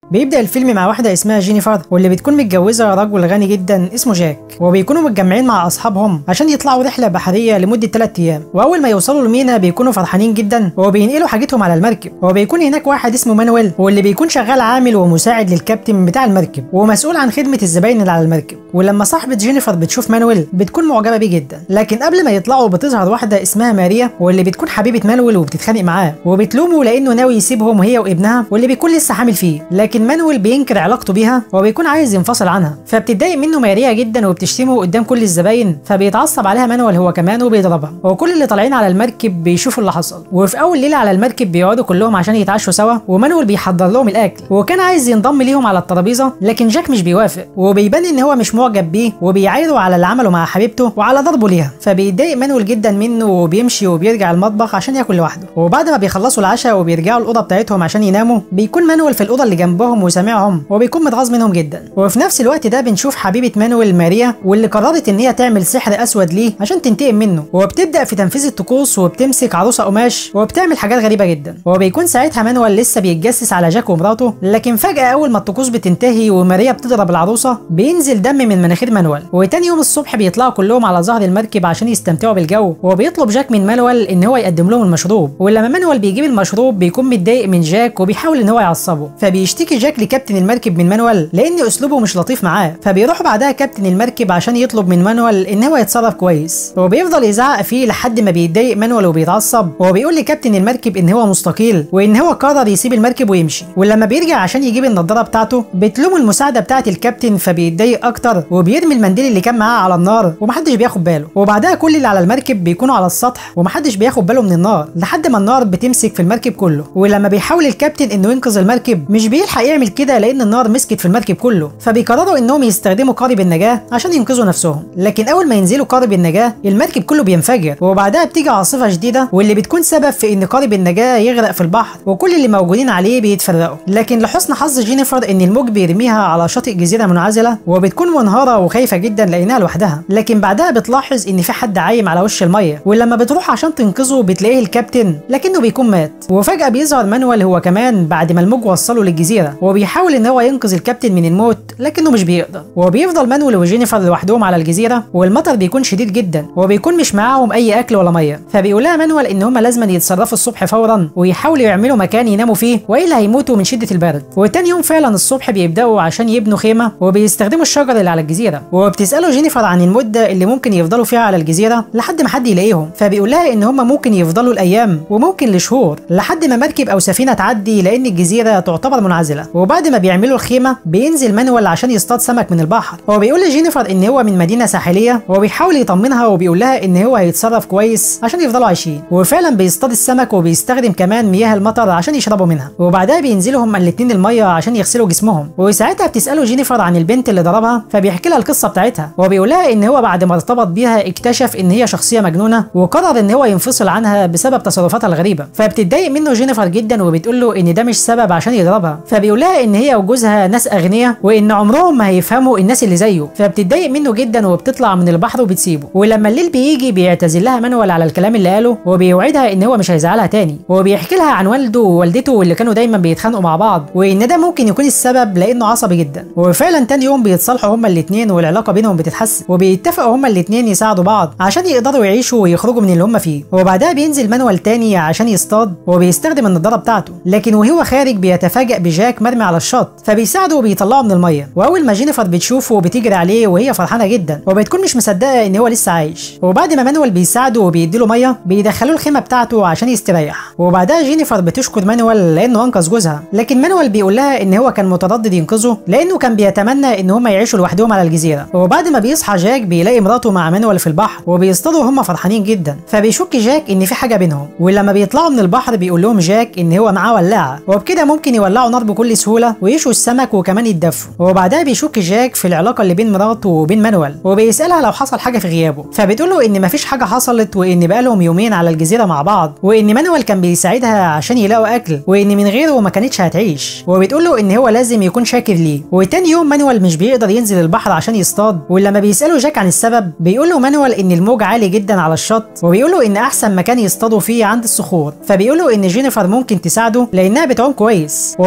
بيبدأ الفيلم مع واحدة اسمها جينيفر واللي بتكون متجوزة رجل غني جدا اسمه جاك، وبيكونوا متجمعين مع أصحابهم عشان يطلعوا رحلة بحرية لمدة 3 أيام. وأول ما يوصلوا المينا بيكونوا فرحانين جدا وبينقلوا حاجتهم على المركب، وبيكون هناك واحد اسمه مانويل واللي بيكون شغال عامل ومساعد للكابتن بتاع المركب ومسؤول عن خدمة الزباين اللي على المركب. ولما صاحبة جينيفر بتشوف مانويل بتكون معجبة بيه جدا، لكن قبل ما يطلعوا بتظهر واحدة اسمها ماريا واللي بتكون حبيبة مانويل وبتتخانق معاه وبتلومه لأنه ناوي يسيبهم هي وابنها واللي بيكون لسه حامل فيه، لكن مانويل بينكر علاقته بيها وبيكون عايز ينفصل عنها. فبتتضايق منه ماريا جدا وبتشتمه قدام كل الزباين، فبيتعصب عليها مانويل هو كمان وبيضربها. وكل اللي طالعين على المركب بيشوفوا اللي حصل، وفي اول ليله على المركب بيقعدوا كلهم عشان يتعشوا سوا، ومانويل بيحضر لهم الاكل وكان عايز ينضم ليهم على الترابيزه، لكن جاك مش بيوافق وبيبان ان هو مش معجب بيه وبيعايره على اللي عمله مع حبيبته وعلى ضربه ليها. فبيتضايق مانويل جدا منه وبيمشي وبيرجع المطبخ عشان ياكل لوحده. وبعد ما بيخلصوا العشاء وبيرجعوا الاوضه بتاعتهم عشان يناموا بيكون مانويل في الاوضه اللي جنبهم وسامعهم وبيكون متغاظ منهم جدا. وفي نفس الوقت ده بنشوف حبيبه مانويل ماريا واللي قررت ان هي تعمل سحر اسود ليه عشان تنتقم منه، وبتبدا في تنفيذ الطقوس وبتمسك عروسه قماش وبتعمل حاجات غريبه جدا. وبيكون ساعتها مانويل لسه بيتجسس على جاك ومراته، لكن فجاه اول ما الطقوس بتنتهي وماريا بتضرب العروسه بينزل دم من مناخير مانويل. وتاني يوم الصبح بيطلعوا كلهم على ظهر المركب عشان يستمتعوا بالجو، وبيطلب جاك من مانويل ان هو يقدم لهم المشروب. ولما مانويل بيجيب المشروب بيكون متضايق من جاك وبيحاول ان هو يعصبه، فبيشتكي جاك لكابتن المركب من مانويل لان اسلوبه مش لطيف معاه. فبيروح بعدها كابتن المركب عشان يطلب من مانويل ان هو يتصرف كويس، وبيفضل يزعق فيه لحد ما بيتضايق مانويل وبيتعصب، وبيقول لكابتن المركب ان هو مستقيل وان هو قرر يسيب المركب ويمشي. ولما بيرجع عشان يجيب النضاره بتاعته بتلوم المساعده بتاعه الكابتن، فبيتضايق اكتر وبيرمي المنديل اللي كان معاه على النار ومحدش بياخد باله. وبعدها كل اللي على المركب بيكونوا على السطح ومحدش بياخد باله من النار لحد ما النار بتمسك في المركب كله. ولما بيحاول الكابتن انه ينقذ المركب مش بيلحق يعمل كده لان النار مسكت في المركب كله، فبيقرروا انهم يستخدموا قارب النجاه عشان ينقذوا نفسهم. لكن اول ما ينزلوا قارب النجاه المركب كله بينفجر، وبعدها بتيجي عاصفه شديده واللي بتكون سبب في ان قارب النجاه يغرق في البحر وكل اللي موجودين عليه بيتفرقوا. لكن لحسن حظ جينيفر ان الموج بيرميها على شاطئ جزيره منعزله وبتكون منهاره وخايفه جدا لانها لوحدها. لكن بعدها بتلاحظ ان في حد عايم على وش الميه، ولما بتروح عشان تنقذه بتلاقيه الكابتن لكنه بيكون مات. وفجاه بيظهر مانويل هو كمان بعد ما الموج وصله للجزيره، وبيحاول ان هو ينقذ الكابتن من الموت لكنه مش بيقدر. وبيفضل مانويل وجينيفر لوحدهم على الجزيره، والمطر بيكون شديد جدا وبيكون مش معاهم اي اكل ولا ميه. فبيقول لها مانويل ان هم لازم يتصرفوا الصبح فورا ويحاولوا يعملوا مكان يناموا فيه والا هيموتوا من شده البرد. وتاني يوم فعلا الصبح بيبداوا عشان يبنوا خيمه وبيستخدموا الشجر اللي على الجزيره. وبتساله جينيفر عن المده اللي ممكن يفضلوا فيها على الجزيره لحد ما حد يلاقيهم، فبيقول لها ان هم ممكن يفضلوا الايام وممكن لشهور لحد ما مركب او سفينه تعدي لان الجزيره تعتبر منعزله. وبعد ما بيعملوا الخيمه بينزل مانويل عشان يصطاد سمك من البحر، وبيقول لجينيفر ان هو من مدينه ساحليه وبيحاول يطمنها وبيقول لها ان هو هيتصرف كويس عشان يفضلوا عايشين. وفعلا بيصطاد السمك وبيستخدم كمان مياه المطر عشان يشربوا منها. وبعدها بينزلوا هما الاثنين الميه عشان يغسلوا جسمهم. وساعتها بتساله جينيفر عن البنت اللي ضربها، فبيحكي لها القصه بتاعتها وبيقول لها ان هو بعد ما ارتبط بيها اكتشف ان هي شخصيه مجنونه وقرر ان هو ينفصل عنها بسبب تصرفاتها الغريبه. فبتتضايق منه جينيفر جدا وبتقول له ان ده مش سبب عشان يضربها. فبيقول لها ان هي وجوزها ناس اغنياء وان عمرهم ما هيفهموا الناس اللي زيه. فبتتضايق منه جدا وبتطلع من البحر وبتسيبه. ولما الليل بيجي بيعتذر لها مانويل على الكلام اللي قاله وبيوعدها ان هو مش هيزعلها تاني، وبيحكي لها عن والده ووالدته اللي كانوا دايما بيتخانقوا مع بعض وان ده ممكن يكون السبب لانه عصبي جدا. وفعلا تاني يوم بيتصالحوا هما الاثنين والعلاقه بينهم بتتحسن، وبيتفقوا هما الاثنين يساعدوا بعض عشان يقدروا يعيشوا ويخرجوا من اللي هما فيه. وبعدها بينزل مانويل تاني عشان يصطاد وبيستخدم النضاره بتاعته، لكن وهو خارج بيتفاجئ بجاك مرمي على الشط فبيساعده وبيطلعه من الميه. واول ما جينيفر بتشوفه بتجري عليه وهي فرحانه جدا وبتكون مش مصدقه ان هو لسه عايش. وبعد ما مانويل بيساعده وبيديله ميه بيدخلوه الخيمه بتاعته عشان يستريح. وبعدها جينيفر بتشكر مانويل لانه انقذ جوزها، لكن مانويل بيقول لها ان هو كان متردد ينقذه لانه كان بيتمنى ان هم يعيشوا لوحدهم على الجزيره. وبعد ما بيصحى جاك بيلاقي مراته مع مانويل في البحر وبيصطادوا هم فرحانين جدا، فبيشك جاك ان في حاجه بينهم. ولما بيطلعوا من البحر بيقول لهم جاك ان هو معاه ولاعه وبكده ممكن يولعوا نار بكل سهوله ويشوا السمك وكمان يتدفوا. وبعدها بيشك جاك في العلاقه اللي بين مراته وبين مانويل وبيسالها لو حصل حاجه في غيابه، فبتقول له ان مفيش حاجه حصلت وان بقالهم يومين على الجزيره مع بعض وان مانويل كان بيساعدها عشان يلاقوا اكل وان من غيره ما كانتش هتعيش. وبتقول له ان هو لازم يكون شاكر ليه. وتاني يوم مانويل مش بيقدر ينزل البحر عشان يصطاد، ولما بيساله جاك عن السبب بيقول له مانويل ان الموج عالي جدا على الشط، وبيقول له ان احسن مكان يصطادوا فيه عند الصخور. فبيقول له ان جينيفر ممكن تساعده لانها بتعوم كويس، وبيطلب منها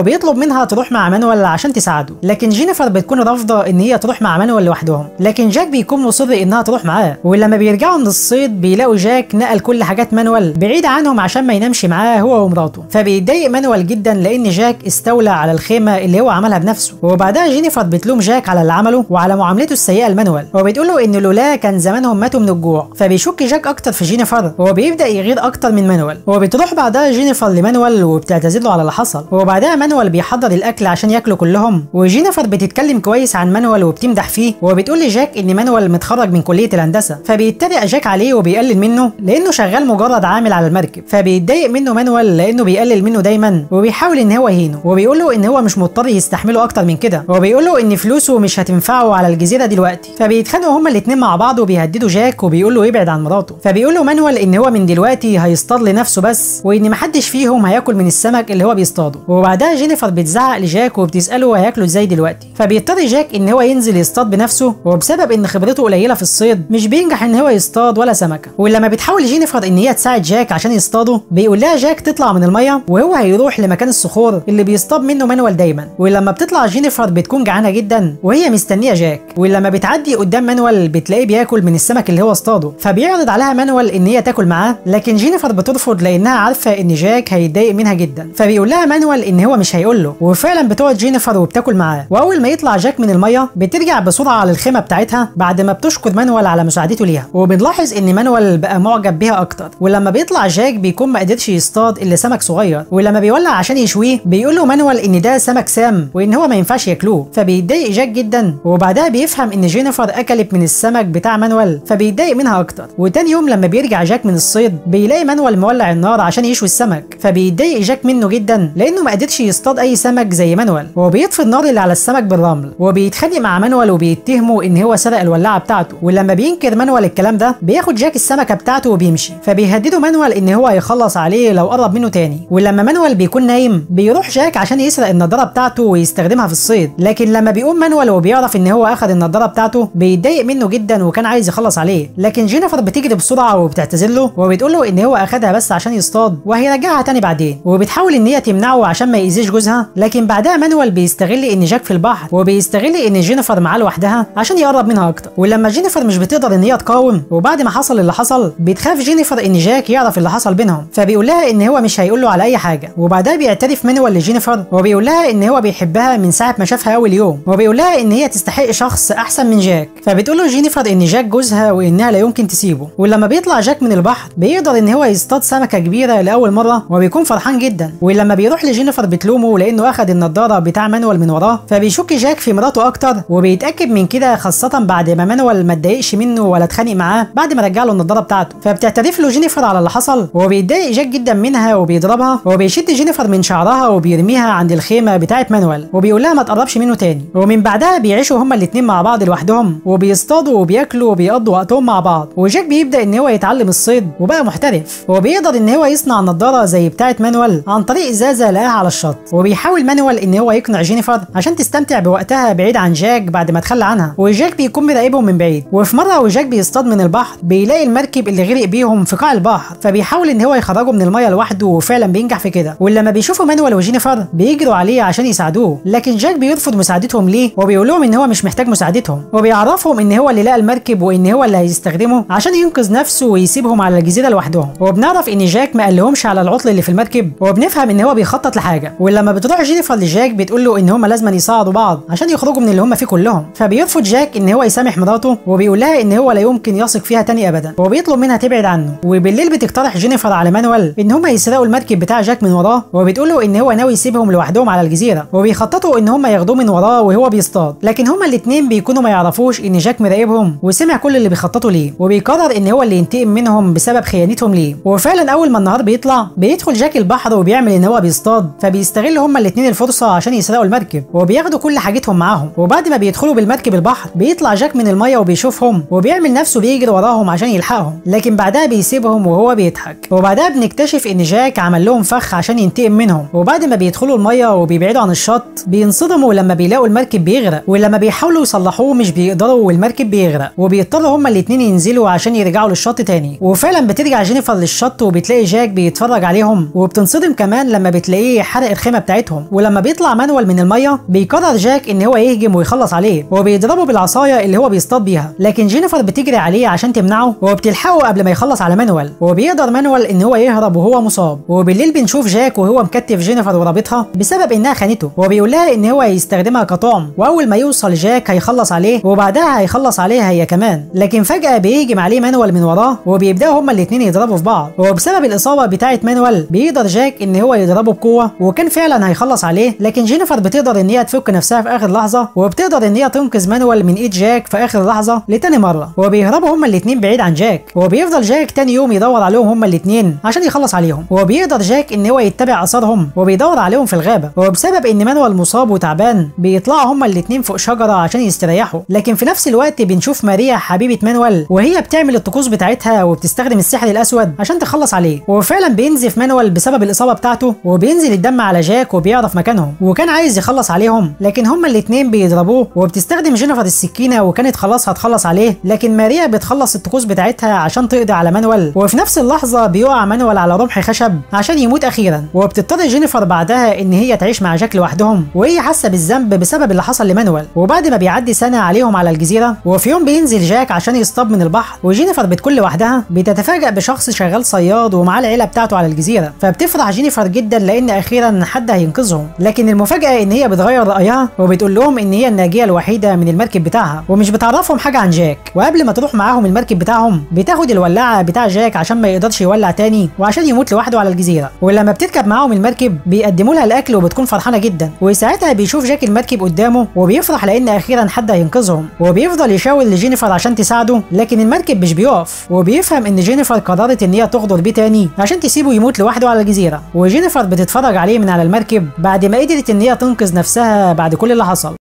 منها تروح مع مانويل عشان تساعده، لكن جينيفر بتكون رافضه ان هي تروح مع مانويل لوحدهم، لكن جاك بيكون مصر انها تروح معاه. ولما بيرجعوا من الصيد بيلاقوا جاك نقل كل حاجات مانويل بعيد عنهم عشان ما ينامش معاه هو ومراته، فبيتضايق مانويل جدا لان جاك استولى على الخيمه اللي هو عملها بنفسه. وبعدها جينيفر بتلوم جاك على اللي عمله وعلى معاملته السيئه لمانويل، وبتقول له ان لولا كان زمانهم ماتوا من الجوع. فبيشك جاك اكتر في جينيفر وبيبدا يغير اكتر من مانويل، وبتروح بعدها جينيفر لمانويل وبتعتذر له على اللي حصل. وبعدها مانويل بيحضر الاكل عشان ياكلوا كلهم، وجينيفر بتتكلم كويس عن مانويل وبتمدح فيه، وبتقول لجاك ان مانويل متخرج من كليه الهندسه. فبيتريق جاك عليه وبيقلل منه لانه شغال مجرد عامل على المركب، فبيتضايق منه مانويل لانه بيقلل منه دايما وبيحاول ان هو يهينه، وبيقول له ان هو مش مضطر يستحمله اكتر من كده، وبيقول له ان فلوسه مش هتنفعه على الجزيره دلوقتي. فبيتخانقوا هما الاثنين مع بعض وبيهددوا جاك وبيقول له يبعد عن مراته. فبيقول له مانويل ان هو من دلوقتي هيصطاد لنفسه بس، وان محدش فيهم هياكل من السمك اللي هو بيصطاده. وبعدها جينيفر بتزعق لجاك وبتساله هياكله ازاي دلوقتي، فبيضطر جاك ان هو ينزل يصطاد بنفسه، وبسبب ان خبرته قليله في الصيد مش بينجح ان هو يصطاد ولا سمكه. ولما بتحاول جينيفر ان هي تساعد جاك عشان يصطاده بيقول لها جاك تطلع من الميه وهو هيروح لمكان الصخور اللي بيصطاد منه مانويل دايما. ولما بتطلع جينيفر بتكون جعانه جدا وهي مستنيه جاك، ولما بتعدي قدام مانويل بتلاقيه بياكل من السمك اللي هو اصطاده، فبيعرض عليها مانويل ان هي تاكل معاه، لكن جينيفر بترفض لانها عارفه ان جاك هيتضايق منها جدا. فبيقول لها مانويل ان هو مش هيقول له، وفعلا بتقعد جينيفر وبتاكل معاه. واول ما يطلع جاك من الميه بترجع بسرعه على الخيمه بتاعتها بعد ما بتشكر مانويل على مساعدته ليها، وبنلاحظ ان مانويل بقى معجب بيها اكتر. ولما بيطلع جاك بيكون ما قدرش يصطاد الا سمك صغير، ولما بيولع عشان يشويه بيقول له مانويل ان ده سمك سام وان هو ما ينفعش ياكلوه، فبيتضايق جاك جدا. وبعدها بيفهم ان جينيفر اكلت من السمك بتاع مانويل فبيتضايق منها اكتر. وتاني يوم لما بيرجع جاك من الصيد بيلاقي مانويل مولع النار عشان يشوي السمك، فبيتضايق جاك منه جدا لانه ما قدرش يصطاد اي سمك زي مانويل، وبيطفي النار اللي على السمك بالرمل، وبيتخانق مع مانويل وبيتهمه ان هو سرق الولاعه بتاعته. ولما بينكر مانويل الكلام ده بياخد جاك السمكه بتاعته وبيمشي، فبيهدده مانويل ان هو هيخلص عليه لو قرب منه تاني. ولما مانويل بيكون نايم بيروح جاك عشان يسرق النضاره بتاعته ويستخدمها في الصيد، لكن لما بيقوم مانويل وبيعرف ان هو اخذ النضاره بتاعته بيتضايق منه جدا وكان عايز يخلص عليه. لكن جينيفر بتجري بسرعه وبتعتذر له وبتقول له ان هو اخدها بس عشان يصطاد وهيرجعها تاني بعدين، وبتحاول ان هي تمنعه عشان ما يأذيش جوزها. لكن بعدها مانويل بيستغل ان جاك في البحر وبيستغل ان جينيفر معاه لوحدها عشان يقرب منها اكتر. ولما جينيفر مش بتقدر ان هي تقاوم وبعد ما حصل اللي حصل بتخاف جينيفر ان جاك يعرف اللي حصل بينهم، فبيقول لها ان هو مش هيقول له على اي حاجه. وبعدها بيعترف مانويل لجينيفر وبيقول لها ان هو بيحبها من ساعه ما شافها اول يوم، وبيقول لها ان هي تستحق شخص احسن من جاك. فبتقول له جينيفر ان جاك جوزها وانها لا يمكن تسيبه. ولما بيطلع جاك من البحر بيقدر ان هو يصطاد سمكه كبيره لاول مره وبيكون فرحان جدا. ولما بيروح لجينيفر بتلومه لانه اخذ النضاره بتاع مانويل من وراه، فبيشك جاك في مراته اكتر وبيتاكد من كده، خاصه بعد ما مانويل ما اتضايقش منه ولا اتخانق معاه بعد ما رجع له النضاره بتاعته. فبتعترف له جينيفر على اللي حصل وبيتضايق جاك جدا منها وبيضربها، وبيشد جينيفر من شعرها وبيرميها عند الخيمه بتاعه مانويل وبيقول لها ما تقربش منه تاني. ومن بعدها بيعيشوا هما الاثنين مع بعض لوحدهم وبيصطادوا وبياكلوا وبيقضوا وقتهم مع بعض. وجاك بيبدا ان هو يتعلم الصيد وبقى محترف، وبيقدر ان هو يصنع نضاره زي بتاعه مانويل عن طريق ازازه لقاها على الشط. وبيحاول مانويل ان هو يقنع جينيفر عشان تستمتع بوقتها بعيد عن جاك بعد ما تخلى عنها، وجاك بيكون مراقبهم من بعيد. وفي مره وجاك بيصطاد من البحر بيلاقي المركب اللي غرق بيهم في قاع البحر، فبيحاول ان هو يخرجه من الميه لوحده وفعلا بينجح في كده. ولما بيشوفوا مانويل وجينيفر بيجروا عليه عشان يساعدوه، لكن جاك بيرفض مساعدتهم ليه وبيقول لهم ان هو مش محتاج مساعدتهم، وبيعرفهم ان هو اللي لقى المركب وان هو اللي هيستخدمه عشان ينقذ نفسه ويسيبهم على الجزيره لوحدهم. وبنعرف ان جاك ما قالهمش على العطل اللي في المركب، وبنفهم ان هو بيخطط لحاجه. ولما بتروح جينيفر لجاك بتقول له ان هم لازم يساعدوا بعض عشان يخرجوا من اللي هم فيه كلهم، فبيرفض جاك ان هو يسامح مراته وبيقول لها ان هو لا يمكن يثق فيها تاني ابدا، وبيطلب منها تبعد عنه. وبالليل بتقترح جينيفر على مانويل ان هم يسرقوا المركب بتاع جاك من وراه، وبتقول له ان هو ناوي يسيبهم لوحدهم على الجزيره، وبيخططوا ان هم ياخدوه من وراه وهو بيصطاد. لكن هم الاثنين بيكونوا ما يعرفوش ان جاك مراقبهم وسمع كل اللي بيخططوا ليه، وبيقرر ان هو اللي ينتقم منهم بسبب خيانتهم ليه. وفعلا اول ما النهار بيطلع بيدخل جاك البحر وبيعمل ان هو بيصطاد، فبيستغل هم الاثنين الفرصه عشان يسرقوا المركب وبياخدوا كل حاجتهم معاهم. وبعد ما بيدخلوا بالمركب البحر بيطلع جاك من الميه وبيشوفهم وبيعمل نفسه بيجري وراهم عشان يلحقهم، لكن بعدها بيسيبهم وهو بيضحك. وبعدها بنكتشف ان جاك عمل لهم فخ عشان ينتقم منهم. وبعد ما بيدخلوا الميه وبيبعدوا عن الشط بينصدموا لما بيلاقوا المركب بيغرق، ولما بيحاولوا يصلحوه مش بيقدروا والمركب بيغرق، وبيضطروا هما الاثنين ينزلوا عشان يرجعوا للشط تاني. وفعلا بترجع جينيفر للشط وبتلاقي جاك بيتفرج عليهم، وبتنصدم كمان لما بتلاقيه حرق الخيمه بتاعتهم. ينقذهم. ولما بيطلع مانويل من الميه بيقرر جاك ان هو يهجم ويخلص عليه وبيضربه بالعصايه اللي هو بيصطاد بيها، لكن جينيفر بتجري عليه عشان تمنعه وبتلحقه قبل ما يخلص على مانويل، وبيقدر مانويل ان هو يهرب وهو مصاب. وبالليل بنشوف جاك وهو مكتف جينيفر ورابطها بسبب انها خانته، وبيقول لها ان هو هيستخدمها كطعم، واول ما يوصل جاك هيخلص عليه وبعدها هيخلص عليها هي كمان. لكن فجاه بيهجم عليه مانويل من وراه وبيبداوا هما الاثنين يضربوا في بعض، وبسبب الاصابه بتاعه مانويل بيقدر جاك ان هو يضربه بقوه وكان فعلا هيخلص عليه، لكن جينيفر بتقدر ان هي تفك نفسها في اخر لحظه وبتقدر ان هي تنقذ مانويل من ايد جاك في اخر لحظه لتاني مره، وبيهربوا هما الاثنين بعيد عن جاك. وبيفضل جاك تاني يوم يدور عليهم هما الاثنين عشان يخلص عليهم، وبيقدر جاك ان هو يتبع اثارهم وبيدور عليهم في الغابه. وبسبب ان مانويل مصاب وتعبان بيطلعوا هما الاثنين فوق شجره عشان يستريحوا، لكن في نفس الوقت بنشوف ماريا حبيبه مانويل وهي بتعمل الطقوس بتاعتها وبتستخدم السحر الاسود عشان تخلص عليه، وفعلا بينزف مانويل بسبب الاصابه بتاعته وبينزل الدم على جاك وبيعرف مكانهم، وكان عايز يخلص عليهم لكن هما الاثنين بيضربوه، وبتستخدم جينيفر السكينه وكانت خلاص هتخلص عليه، لكن ماريا بتخلص الطقوس بتاعتها عشان تقضي على مانويل، وفي نفس اللحظه بيقع مانويل على رمح خشب عشان يموت اخيرا. وبتضطر جينيفر بعدها ان هي تعيش مع جاك لوحدهم وهي حاسه بالذنب بسبب اللي حصل لمانويل. وبعد ما بيعدي سنه عليهم على الجزيره، وفي يوم بينزل جاك عشان يصطاد من البحر وجينيفر بتكون لوحدها، بتتفاجأ بشخص شغال صياد ومعاه العيله بتاعته على الجزيره، فبتفرح جينيفر جدا لان اخيرا حد هينقذهم. لكن المفاجاه ان هي بتغير رايها وبتقول لهم ان هي الناجيه الوحيده من المركب بتاعها ومش بتعرفهم حاجه عن جاك. وقبل ما تروح معاهم المركب بتاعهم بتاخد الولاعه بتاع جاك عشان ما يقدرش يولع تاني وعشان يموت لوحده على الجزيره. ولما بتركب معاهم المركب بيقدموا لها الاكل وبتكون فرحانه جدا، وساعتها بيشوف جاك المركب قدامه وبيفرح لان اخيرا حد هينقذهم، وبيفضل يشاور لجينيفر عشان تساعده، لكن المركب مش بيقف، وبيفهم ان جينيفر قررت ان هي تغدر بيه تاني عشان تسيبه يموت لوحده على الجزيره. وجينيفر بتتفرج عليه من على المركب بعد ما قدرت ان هي تنقذ نفسها بعد كل اللي حصل.